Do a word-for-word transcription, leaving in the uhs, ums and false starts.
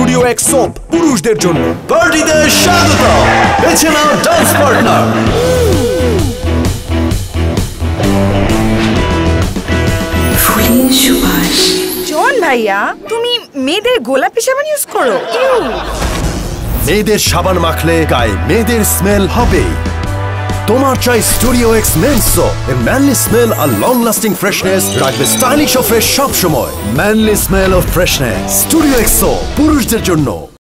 Studio X soap পুরুষদের জন্য। পার্টিতে স্বাগত, বেছে নাও ডান্স পার্টনার। জন ভাইয়া, তুমি মেয়েদের গোলাপি সাবান ইউজ করো? মেয়েদের সাবান মাখলে গায়ে মেয়েদের স্মেল হবে। তোমার চাই Studio X men's soap. A manly smell আর লং লাস্টিং ফ্রেশনেস রাখবে স্টাইলিশ ও ফ্রেশ সব সময়। Manly smell of freshness, Studio X soap পুরুষদের জন্য।